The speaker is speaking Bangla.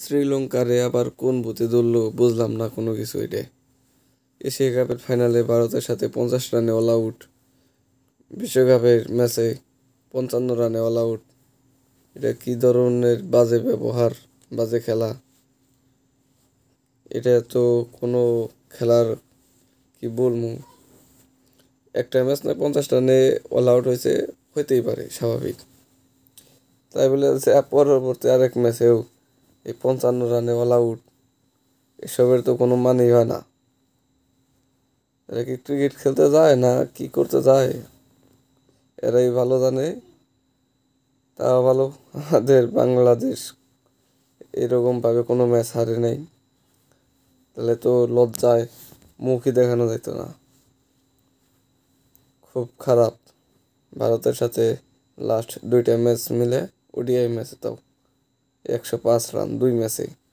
শ্রীলঙ্কারে আবার কোন ভূতে ধরলো বুঝলাম না কোনো কিছু। এটা এশিয়া কাপের ফাইনালে ভারতের সাথে 50 রানে অল আউট, বিশ্বকাপের ম্যাচে 55 রানে অল আউট। এটা কি ধরনের বাজে ব্যবহার, বাজে খেলা! এটা তো কোনো খেলার কি বলবো, একটা ম্যাচ না 50 রানে অল আউট হয়েছে, হইতেই পারে স্বাভাবিক। তাই বলে পরবর্তী আরেক ম্যাচেও এই 55 রানে অল আউট, এসবের তো কোনো মানেই হয় না। এরা কি ক্রিকেট খেলতে যায় না কি করতে যায়, এরাই ভালো জানে। তা ভালো আমাদের বাংলাদেশ এরকমভাবে কোনো ম্যাচ হারে নাই, তাহলে তো লজ্জায় মুখই দেখানো যেত না। খুব খারাপ। ভারতের সাথে লাস্ট 2টা ম্যাচ মিলে ওডিআই ম্যাচে তাও 105 রান 2 ম্যাচে।